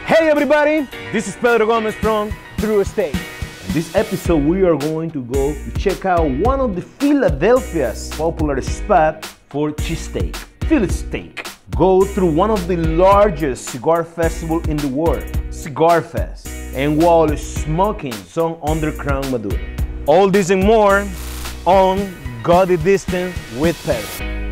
Hey everybody, this is Pedro Gomez from Cheesesteak. In this episode we are going to go to check out one of the Philadelphia's popular spot for cheesesteak, Philly steak. Go through one of the largest cigar festivals in the world, Cigar Fest, and while smoking some Undercrown Maduro. All this and more on Got the Distance with Pedro.